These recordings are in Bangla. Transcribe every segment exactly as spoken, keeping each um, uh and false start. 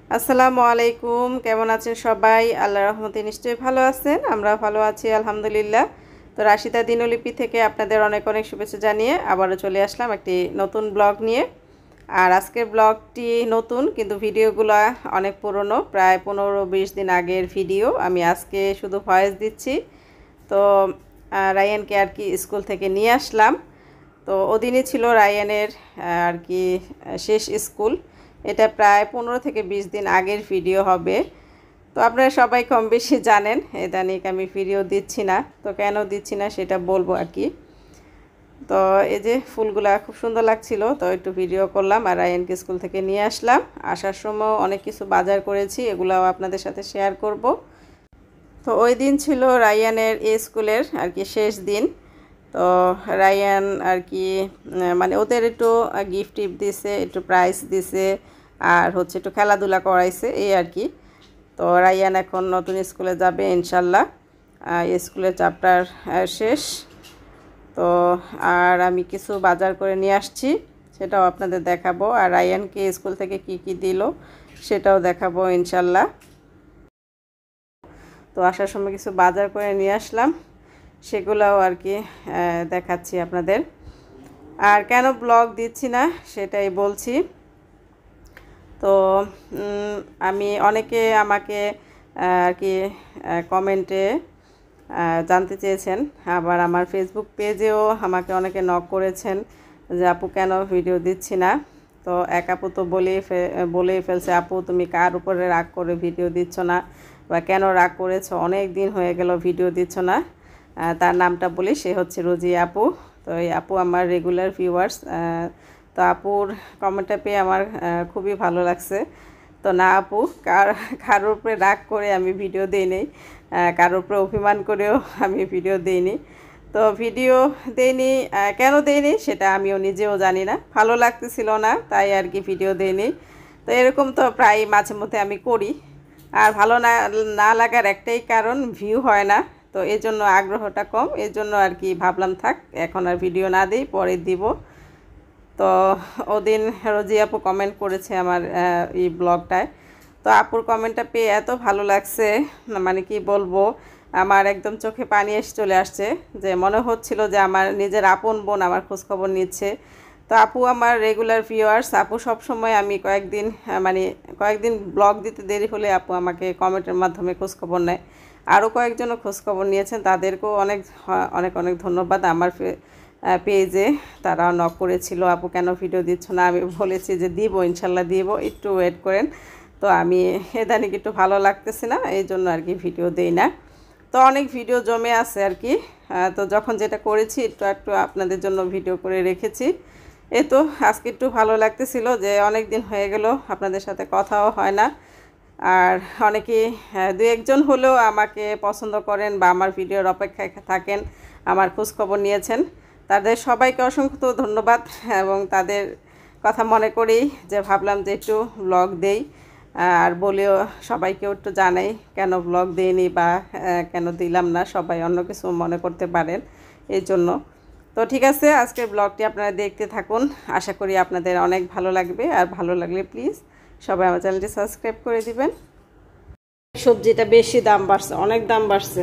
আসসালামু আলাইকুম, কেমন আছেন সবাই? আল্লাহর রহমতে নিশ্চয়ই ভালো আছেন। আমরা ভালো আছি আলহামদুলিল্লাহ। তো রাশিদা দিনলিপি থেকে আপনাদের অনেক অনেক শুভেচ্ছা জানিয়ে আবারও চলে আসলাম একটি নতুন ব্লগ নিয়ে। আর আজকের ব্লগটি নতুন, কিন্তু ভিডিওগুলো অনেক পুরনো, প্রায় পনেরো বিশ দিন আগের ভিডিও। আমি আজকে শুধু ভয়েস দিচ্ছি। তো রায়ানকে আর কি স্কুল থেকে নিয়ে আসলাম। তো ওদিনই ছিল রায়ানের আর কি শেষ স্কুল। এটা প্রায় পনেরো থেকে বিশ দিন আগের ভিডিও হবে। তো আপনারা সবাই কম বেশি জানেন এটা নিয়ে আমি ভিডিও দিচ্ছি না। তো কেন দিচ্ছি না সেটা বলবো আর কি। তো এই যে ফুলগুলা খুব সুন্দর লাগছিল, তো একটু ভিডিও করলাম আর রায়ানকে স্কুল থেকে নিয়ে আসলাম। আসার সময় অনেক কিছু বাজার করেছি, এগুলাও আপনাদের সাথে শেয়ার করব। তো ওই দিন ছিল রায়ানের এই স্কুলের আর কি শেষ দিন। তো রায়ান আর কি মানে ওদের একটু গিফট টিপ দিছে, একটু প্রাইজ দিছে, আর হচ্ছে একটু খেলাধুলা করাইছে এই আর কি। তো রায়ান এখন নতুন স্কুলে যাবে ইনশাল্লাহ। স্কুলের চ্যাপ্টার শেষ। তো আর আমি কিছু বাজার করে নিয়ে আসছি, সেটাও আপনাদের দেখাবো। আর রায়ানকে স্কুল থেকে কি কি দিল সেটাও দেখাবো ইনশাল্লাহ। তো আসার সময় কিছু বাজার করে নিয়ে আসলাম, সেগুলোও আর কি দেখাচ্ছি আপনাদের। আর কেন ব্লগ দিচ্ছি না সেটাই বলছি। তো আমি অনেকে আমাকে আর কি কমেন্টে জানতে চেয়েছেন, আবার আমার ফেসবুক পেজেও আমাকে অনেকে নক করেছেন যে আপু কেন ভিডিও দিচ্ছি না। তো এক আপু তো বলেই বলেই ফেলছে, আপু তুমি কার উপরে রাগ করে ভিডিও দিচ্ছ না, বা কেন রাগ করেছো, অনেক দিন হয়ে গেল ভিডিও দিচ্ছ না। তার নামটা বলি, সে হচ্ছে রোজি আপু। তো এই আপু আমার রেগুলার ভিউয়ার্স। তো আপুর কমেন্টটা পেয়ে আমার খুবই ভালো লাগছে। তো না আপু, কার কারোর উপরে রাগ করে আমি ভিডিও দিই নি, কারোর উপরে অভিমান করেও আমি ভিডিও দিইনি। তো ভিডিও দেইনি, কেন দেইনি সেটা আমিও নিজেও জানি না, ভালো লাগতেছিল না তাই আর কি ভিডিও দেইনি। তো এরকম তো প্রায় মাঝে মধ্যে আমি করি। আর ভালো না না লাগার একটাই কারণ, ভিউ হয় না। তো এই জন্য আগ্রহটা কম, এই জন্য আর কি ভাবলাম থাক এখন আর ভিডিও না দিই, পরে দিব। তো ওদিন রোজি আপু কমেন্ট করেছে আমার এই ব্লগটায়। তো আপুর কমেন্টটা পেয়ে এত ভালো লাগছে, মানে কি বলবো, আমার একদম চোখে পানি এসে চলে আসছে, যে মনে হচ্ছিল যে আমার নিজের আপন বোন আমার খোঁজখবর নিচ্ছে। তো আপু আমার রেগুলার ভিউয়ার্স। আপু সব সময় আমি কয়েকদিন মানে কয়েকদিন ব্লগ দিতে দেরি হলে আপু আমাকে কমেন্টের মাধ্যমে খোঁজখবর নেয়। আরও কয়েকজনও খোঁজখবর নিয়েছেন, তাদেরকেও অনেক অনেক অনেক ধন্যবাদ। আমার পেজে তারা নক করেছিল, আপু কেন ভিডিও দিচ্ছ না। আমি বলেছি যে দিব, ইনশাল্লাহ দিব, একটু ওয়েট করেন। তো আমি এদানিক একটু ভালো লাগতেছে না, এই জন্য আর কি ভিডিও দেই না। তো অনেক ভিডিও জমে আছে আর কি। তো যখন যেটা করেছি একটু একটু আপনাদের জন্য ভিডিও করে রেখেছি। এ তো আজকে একটু ভালো লাগতেছিল যে অনেক দিন হয়ে গেল আপনাদের সাথে কথাও হয় না। আর অনেকে দু একজন হলেও আমাকে পছন্দ করেন বা আমার ভিডিওর অপেক্ষায় থাকেন, আমার খোঁজখবর নিয়েছেন, তাদের সবাইকে অসংখ্য ধন্যবাদ। এবং তাদের কথা মনে করেই যে ভাবলাম যে একটু ব্লগ দেই, আর বলেও সবাইকেও একটু জানাই কেন ব্লগ দেইনি বা কেন দিলাম না, সবাই অন্য কিছু মনে করতে পারেন এই জন্য। তো ঠিক আছে, আজকের ব্লগটি আপনারা দেখতে থাকুন, আশা করি আপনাদের অনেক ভালো লাগবে। আর ভালো লাগলে প্লিজ সবাই আমার চ্যানেলটি সাবস্ক্রাইব করে দিবেন। সবজিটা বেশি দাম বাড়ছে, অনেক দাম বাড়ছে।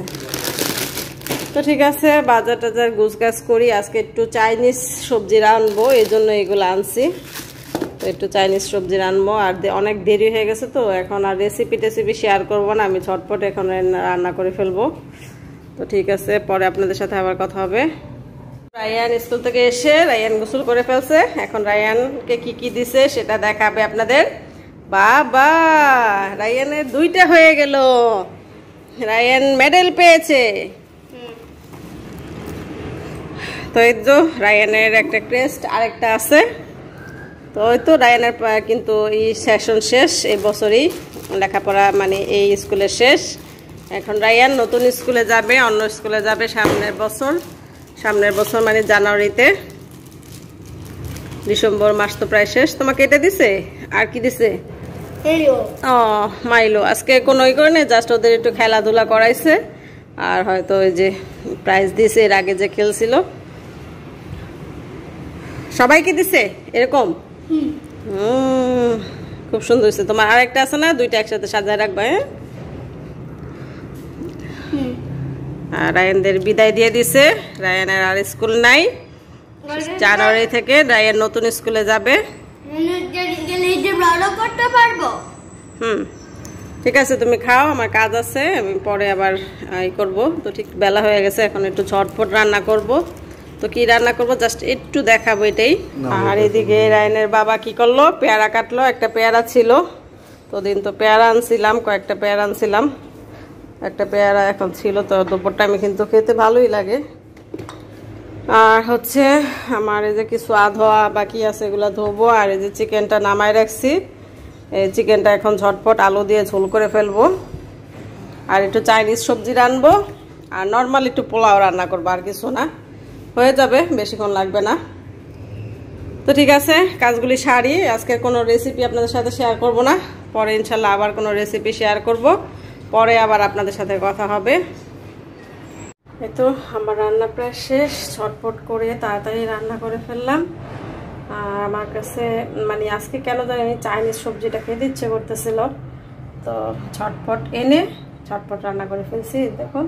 তো ঠিক আছে, বাজার টাজার গুছগাছ করি। আজকে একটু চাইনিজ সবজি রানবো, এই জন্য এগুলো আনছি। তো একটু চাইনিজ সবজি রানবো। আর অনেক দেরি হয়ে গেছে, তো এখন আর রেসিপি টেসিপি শেয়ার করবো না, আমি ঝটপট এখন রান্না করে ফেলবো। তো ঠিক আছে, পরে আপনাদের সাথে আবার কথা হবে। রায়ান স্কুল থেকে এসে রায়ান গোসল করে ফেলছে, এখন রায়ানকে কি কি দিছে সেটা দেখাবে আপনাদের। বাবা, রায়ানের দুইটা হয়ে গেল, রায়ান মেডেল পেয়েছে। তো এই তো রায়ানের একটা ক্রেস্ট, আরেকটা আছে। তো ওই তো রায়ানের কিন্তু এই সেশন শেষ, এই বছরই লেখাপড়া মানে এই স্কুলের শেষ। এখন রায়ান নতুন স্কুলে যাবে, অন্য স্কুলে যাবে সামনের বছর। সামনের বছর মানে জানুয়ারিতে, ডিসেম্বর মাস তো প্রায় শেষ। তোমাকে এটা দিছে, আর কি দিছে? ও মাইলো। আজকে কোনো ই করে নেই, জাস্ট ওদের একটু খেলাধুলা করাইছে, আর হয়তো ওই যে প্রাইজ দিছে এর আগে যে খেলছিল। সবাইকে দিছে এরকম? হুম, খুব সুন্দর হয়েছে। তোমার আরেকটা আছে না, দুইটা একসাথে সাজায় রাখবা। হ্যাঁ, আর রায়ানদের বিদায় দিয়ে দিছে। রায়ানের আর স্কুল নাই, জানুয়ারি থেকে রায়ান নতুন স্কুলে যাবে। হুম, ঠিক আছে, তুমি খাও, আমার কাজ আছে, আমি পরে আবার ই করবো। তো ঠিক বেলা হয়ে গেছে, এখন একটু ঝটপট রান্না করব। তো কি রান্না করব জাস্ট একটু দেখাবো এটাই। আর এদিকে রায়ানের বাবা কি করলো, পেয়ারা কাটলো। একটা পেয়ারা ছিল, তো দিন তো পেয়ারা আনছিলাম, কয়েকটা পেয়ারা আনছিলাম, একটা পেয়ারা এখন ছিল। তো দুপুরটা আমি কিন্তু খেতে ভালোই লাগে। আর হচ্ছে আমার এই যে কিছু আধোয়া বাকি আছে, এগুলো ধোবো। আর এই যে চিকেনটা নামায় রাখছি, এই চিকেনটা এখন ঝটপট আলু দিয়ে ঝোল করে ফেলবো। আর একটু চাইনিজ সবজি রানবো, আর নর্মাল একটু পোলাও রান্না করবো, আর কিছু না, হয়ে যাবে, বেশিক্ষণ লাগবে না। তো ঠিক আছে, কাজগুলি সারি। আজকে কোনো রেসিপি আপনাদের সাথে শেয়ার করব না, পরে ইনশাল্লাহ আবার কোনো রেসিপি শেয়ার করব, পরে আবার আপনাদের সাথে কথা হবে। এই তো আমার রান্না প্রায় শেষ, ছটপট করে তাড়াতাড়ি রান্না করে ফেললাম। আর আমার কাছে মানে আজকে কেন জানি চাইনিজ সবজিটা খেতে ইচ্ছে করতেছিল, তো ছটপট এনে ছটপট রান্না করে ফেলছি। দেখুন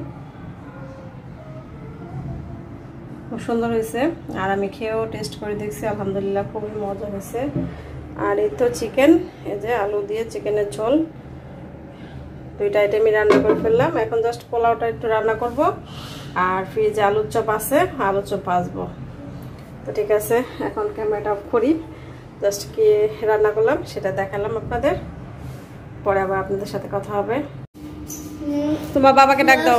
খুব সুন্দর হয়েছে, আর আমি খেয়েও টেস্ট করে দেখছি, আলহামদুলিল্লাহ খুবই মজা হয়েছে। আর এই তো চিকেন, এই যে আলু দিয়ে চিকেনের ঝোল, দুইটা আইটেমই রান্না করে ফেললাম। এখন জাস্ট পোলাওটা একটু রান্না করব, আর ফ্রিজে আলুর চপ আছে, আলুর চপ ভাজবো। তো ঠিক আছে, এখন ক্যামেরাটা অফ করি। জাস্ট কি রান্না করলাম সেটা দেখালাম আপনাদের, পরে আবার আপনাদের সাথে কথা হবে। তোমার বাবাকে ডাক দাও।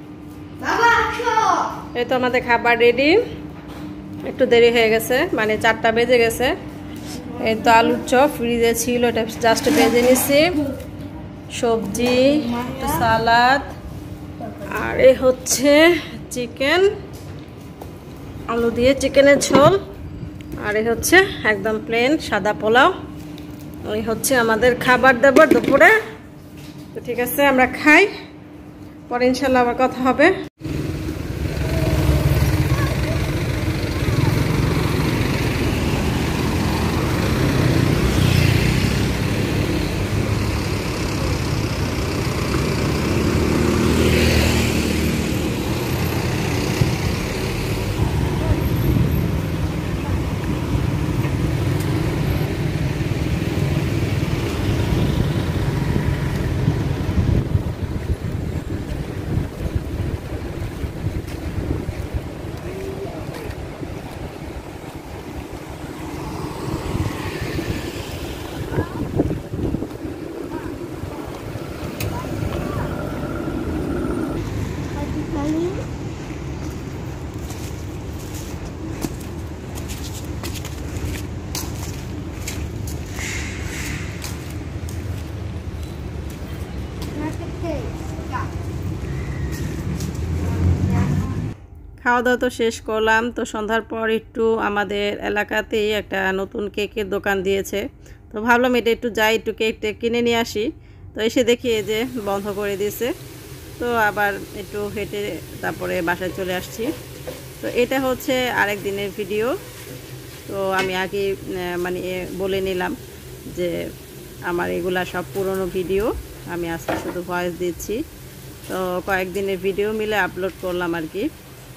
এই তো আমাদের খাবার রেডি, একটু দেরি হয়ে গেছে, মানে চারটা বেজে গেছে। এই তো আলুর চপ ফ্রিজে ছিল, এটা জাস্ট ভেজে নিচ্ছি, সবজি, একটু সালাদ, আর এই হচ্ছে চিকেন, আলু দিয়ে চিকেনের ঝোল, আর এই হচ্ছে একদম প্লেন সাদা পোলাও। এই হচ্ছে আমাদের খাবার দাবার দুপুরে। তো ঠিক আছে, আমরা খাই, পরে ইনশাল্লাহ আবার কথা হবে। খাওয়া দাওয়া তো শেষ করলাম। তো সন্ধ্যার পর একটু আমাদের এলাকাতেই একটা নতুন কেকের দোকান দিয়েছে, তো ভাবলাম এটা একটু যাই, একটু কেক টেক কিনে নিয়ে আসি। তো এসে দেখি এই যে বন্ধ করে দিয়েছে, তো আবার একটু হেঁটে তারপরে বাসায় চলে আসছি। তো এটা হচ্ছে আরেক দিনের ভিডিও, তো আমি আগে মানে বলে নিলাম যে আমার এগুলা সব পুরনো ভিডিও, আমি আজকে শুধু ভয়েস দিচ্ছি। তো কয়েকদিনের ভিডিও মিলে আপলোড করলাম আর কি।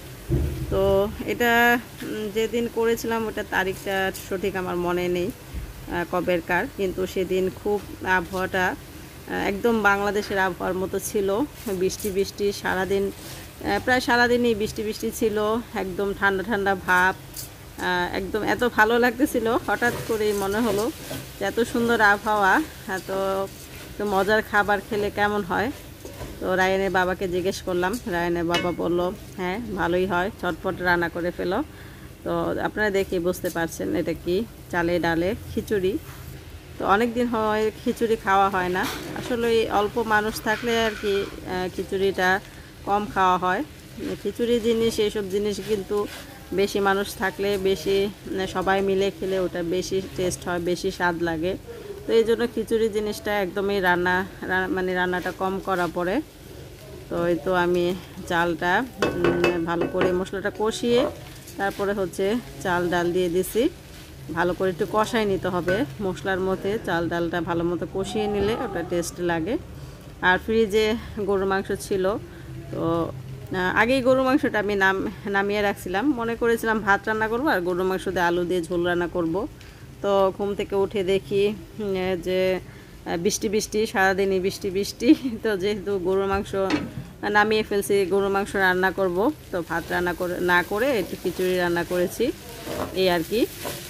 তো এটা যেদিন করেছিলাম ওটা তারিখটা সঠিক আমার মনে নেই কবেরকার, কিন্তু সেদিন খুব আবহাওয়াটা একদম বাংলাদেশের আবহাওয়ার মতো ছিল, বৃষ্টি বৃষ্টি সারাদিন, প্রায় সারাদিনই বৃষ্টি বৃষ্টি ছিল, একদম ঠান্ডা ঠান্ডা ভাব, একদম এত ভালো লাগতেছিল। হঠাৎ করেই মনে হলো যে এত সুন্দর আবহাওয়া, এত তো মজার খাবার খেলে কেমন হয়। তো রায়ানের বাবাকে জিজ্ঞেস করলাম, রায়ানের বাবা বলল হ্যাঁ ভালোই হয়, চটপট রান্না করে ফেলো। তো আপনারা দেখে বুঝতে পারছেন এটা কি, চালে ডালে খিচুড়ি। তো অনেক দিন হয় খিচুড়ি খাওয়া হয় না, আসলে অল্প মানুষ থাকলে আর কি খিচুড়িটা কম খাওয়া হয়। খিচুড়ি জিনিস, এইসব জিনিস কিন্তু বেশি মানুষ থাকলে, বেশি সবাই মিলে খেলে ওটা বেশি টেস্ট হয়, বেশি স্বাদ লাগে। তো এই জন্য খিচুড়ি জিনিসটা একদমই রান্না মানে রান্নাটা কম করা পড়ে। তো এই তো আমি চালটা ভালো করে মশলাটা কষিয়ে তারপরে হচ্ছে চাল ডাল দিয়ে দিছি। ভালো করে একটু কষাই নিতে হবে মশলার মধ্যে। চাল ডালটা ভালো মতো কষিয়ে নিলে ওটা টেস্ট লাগে। আর ফ্রিজে গরুর মাংস ছিল, তো আগেই গরুর মাংসটা আমি নাম নামিয়ে রাখছিলাম। মনে করেছিলাম ভাত রান্না করব আর গরুর মাংস দিয়ে আলু দিয়ে ঝোল রান্না করব। তো ঘুম থেকে উঠে দেখি যে বৃষ্টি বৃষ্টি, সারাদিনই বৃষ্টি বৃষ্টি। তো যেহেতু গরুর মাংস নামিয়ে ফেলছি, গরুর মাংস রান্না করব, তো ভাত রান্না করে না করে একটু খিচুড়ি রান্না করেছি, এই আর কি।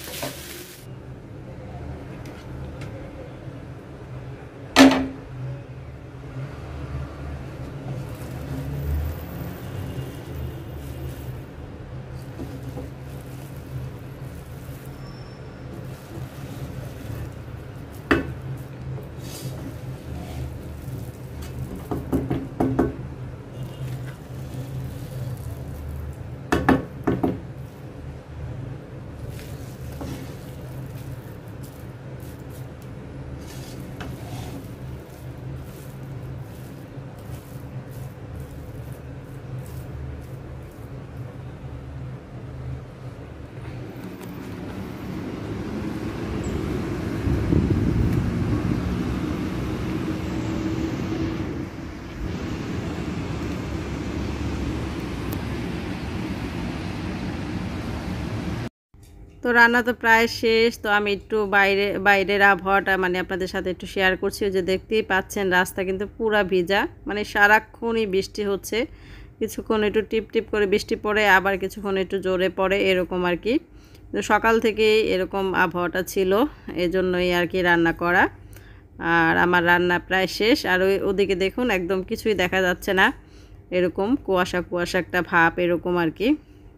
তো রান্না তো প্রায় শেষ। তো আমি একটু বাইরে বাইরের আবহাওয়াটা মানে আপনাদের সাথে একটু শেয়ার করছি। যে দেখতেই পাচ্ছেন রাস্তা কিন্তু পুরা ভিজা, মানে সারাক্ষণই বৃষ্টি হচ্ছে। কিছুক্ষণ একটু টিপ টিপ করে বৃষ্টি পড়ে, আবার কিছুক্ষণ একটু জোরে পড়ে, এরকম আর কি। তো সকাল থেকেই এরকম আবহাওয়াটা ছিল, এজন্যই আর কি রান্না করা। আর আমার রান্না প্রায় শেষ। আর ওই ওদিকে দেখুন একদম কিছুই দেখা যাচ্ছে না, এরকম কুয়াশা কুয়াশা একটা ভাব, এরকম আর কি।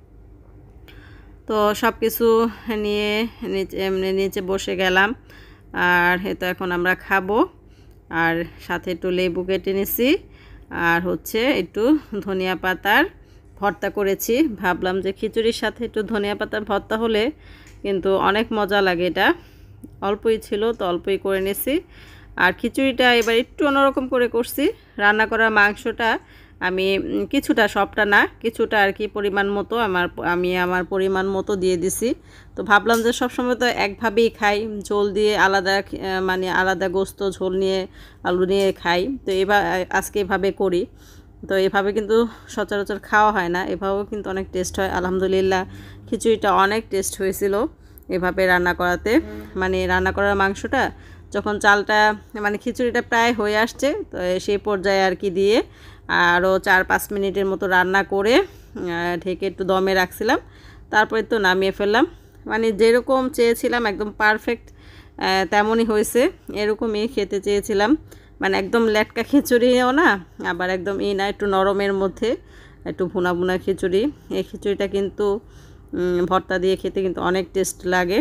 তো সব কিছু নিয়ে নিচে এমনি নিচে বসে গেলাম। আর তো এখন আমরা খাবো। আর সাথে একটু লেবু কেটে নিছি, আর হচ্ছে একটু ধনিয়া পাতার ভর্তা করেছি। ভাবলাম যে খিচুড়ির সাথে একটু ধনিয়া পাতার ভর্তা হলে কিন্তু অনেক মজা লাগে। এটা অল্পই ছিল, তো অল্পই করে নিছি। আর খিচুড়িটা এবার একটু অন্যরকম করে করছি। রান্না করা মাংসটা আমি কিছুটা, সবটা না, কিছুটা আর কি পরিমাণ মতো আমার আমি আমার পরিমাণ মতো দিয়ে দিছি। তো ভাবলাম যে সবসময় তো একভাবেই খাই, ঝোল দিয়ে আলাদা, মানে আলাদা গোস্ত ঝোল নিয়ে আলু নিয়ে খাই। তো এবার আজকে এভাবে করি। তো এভাবে কিন্তু সচরাচর খাওয়া হয় না, এভাবেও কিন্তু অনেক টেস্ট হয়। আলহামদুলিল্লাহ খিচুড়িটা অনেক টেস্ট হয়েছিল এভাবে রান্না করাতে। মানে রান্না করার মাংসটা যখন চালটা মানে খিচুড়িটা প্রায় হয়ে আসছে, তো সেই পর্যায়ে আর কি দিয়ে আরও চার পাঁচ মিনিটের মতো রান্না করে ঢেকে একটু দমে রাখছিলাম। তারপরে তো নামিয়ে ফেললাম। মানে যেরকম চেয়েছিলাম একদম পারফেক্ট তেমনই হয়েছে, এরকমই খেতে চেয়েছিলাম। মানে একদম লেটকা খিচুড়িও না, আবার একদম ই না, একটু নরমের মধ্যে একটু ভুনা ভুনা খিচুড়ি। এই খিচুড়িটা কিন্তু ভর্তা দিয়ে খেতে কিন্তু অনেক টেস্ট লাগে।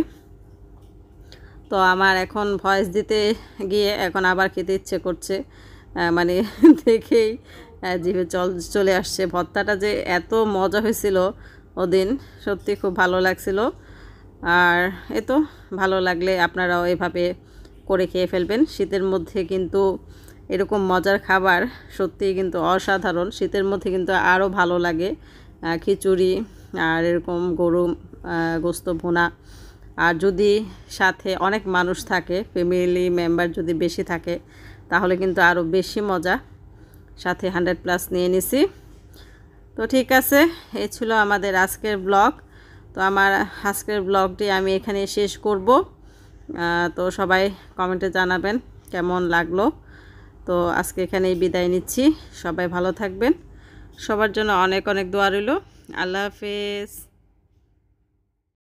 তো আমার এখন ভয়েস দিতে গিয়ে এখন আবার খেতে ইচ্ছে করছে, মানে দেখেই জিভে জল চলে আসছে। ভর্তাটা যে এত মজা হয়েছিল ওদিন, সত্যি খুব ভালো লাগছিল। আর এ তো ভালো লাগলে আপনারাও এভাবে করে খেয়ে ফেলবেন। শীতের মধ্যে কিন্তু এরকম মজার খাবার সত্যিই কিন্তু অসাধারণ। শীতের মধ্যে কিন্তু আরও ভালো লাগে খিচুড়ি আর এরকম গরু গোস্ত ভুনা। আর যদি সাথে অনেক মানুষ থাকে, ফ্যামিলি মেম্বার যদি বেশি থাকে, তাহলে কিন্তু আরও বেশি মজা। সাথে হান্ড্রেড প্লাস নিয়ে নিছি। তো ঠিক আছে, এই ছিল আমাদের আজকের ব্লগ। তো আমার আজকের ব্লগটি আমি এখানে শেষ করব। তো সবাই কমেন্টে জানাবেন কেমন লাগলো। তো আজকে এখানেই বিদায় নিচ্ছি। সবাই ভালো থাকবেন, সবার জন্য অনেক অনেক দোয়া রইল। আল্লাহ হাফেজ।